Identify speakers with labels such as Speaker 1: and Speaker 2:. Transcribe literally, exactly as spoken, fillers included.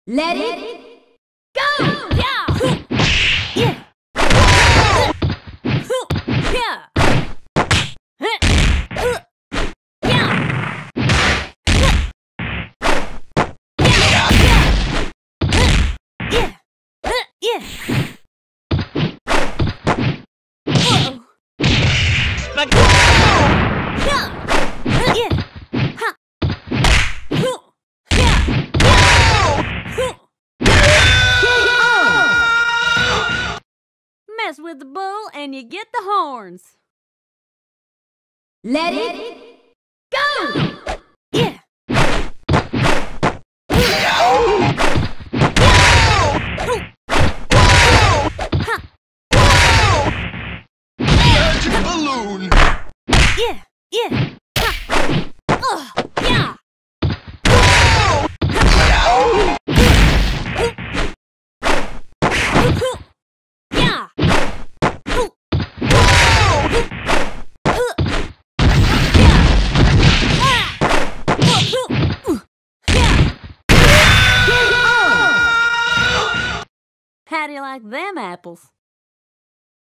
Speaker 1: Let it go! Yeah!
Speaker 2: Yeah! Mess with the bull and you get the horns.
Speaker 1: Let it go!
Speaker 2: Yeah!
Speaker 3: Magic balloon!
Speaker 2: Yeah! Yeah! Ugh! Yeah! How do you like them apples?